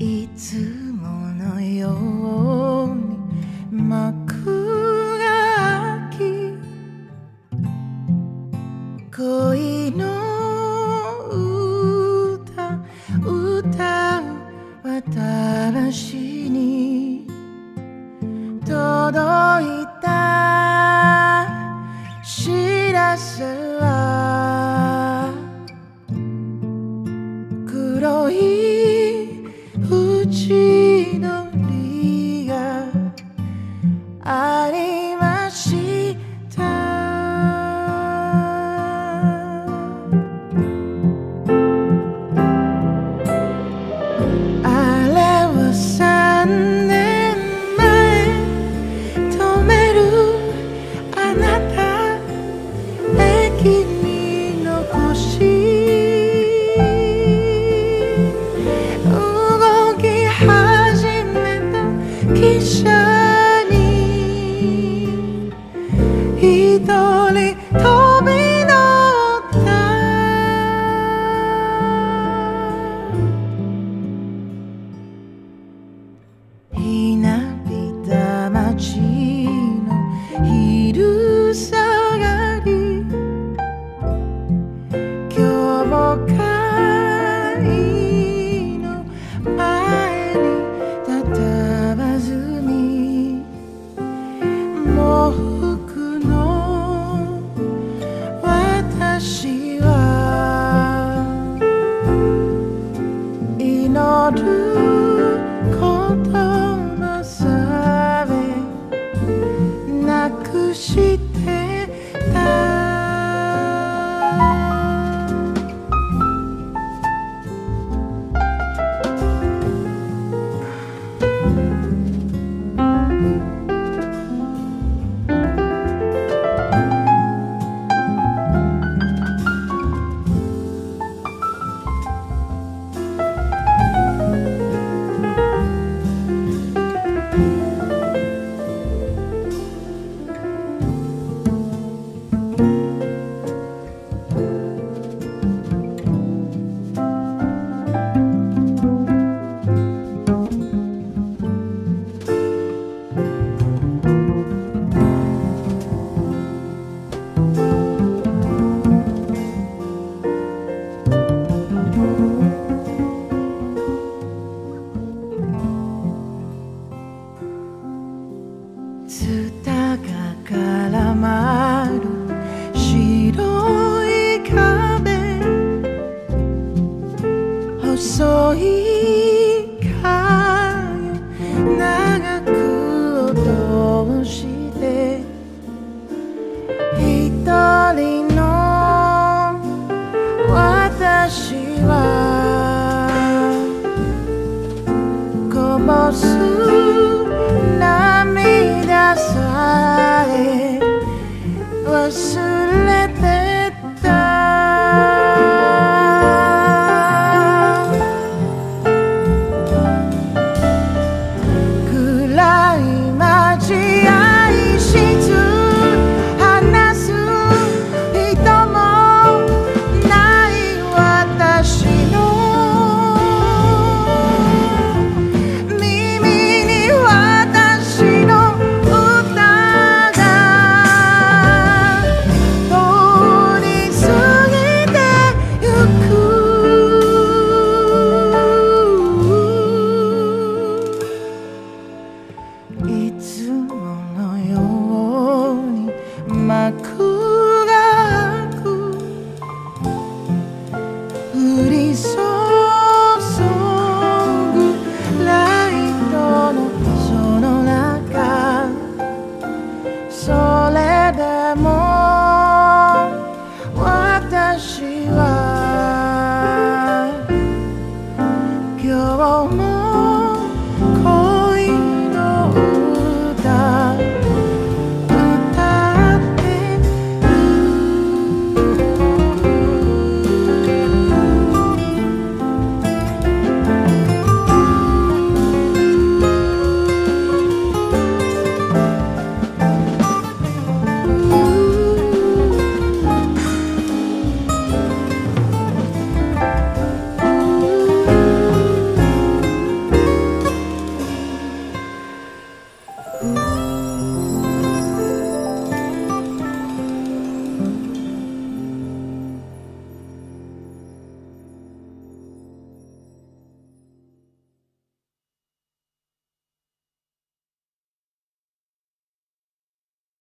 いつものように幕が開き、恋の歌歌う私に届いた知らせは、黒い縁取りがありました。あれは3年前、止めるあなた駅に残し、動き始めた汽車に一人飛び乗った。ひなびた街の昼下がり、今日も会の前に佇み、喪服の私は祈ることのさえなくしてた。ツタが絡まる白い壁、細い影長く落として、一人の私はこぼす涙さえ忘れてた。暗い街愛しず話す人もない私の耳に私の歌が通り過ぎてゆく。